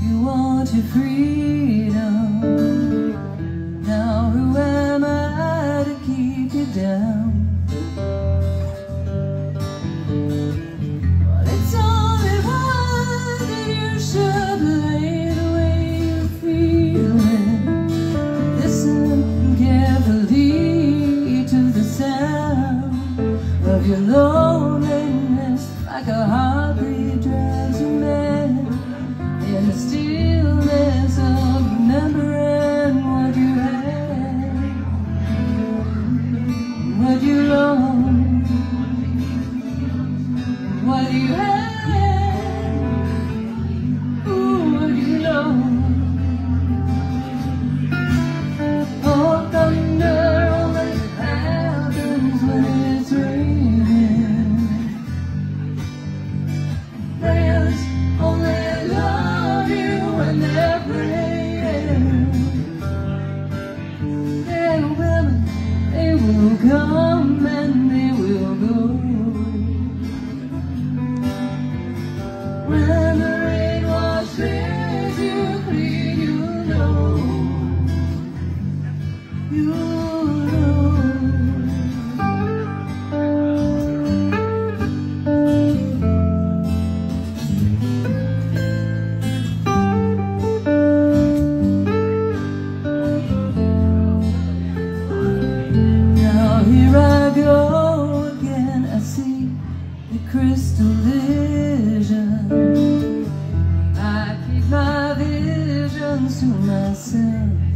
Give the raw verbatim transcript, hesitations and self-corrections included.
You want your freedom. Now who am I to keep you down? Well, it's only right that you should lay the way you're feeling. Listen carefully to the sound of your loneliness, like a heartbeat drives a man in the stillness of remembering what you had, what you long, what you had, ooh, what you long. Oh, thunder only happens when it's raining. Friends only love you when they're praying. Their women, they will come and they will go. When the rain washes you clean, you know, you know. Here I go again, I see the crystal vision. I keep my visions to myself.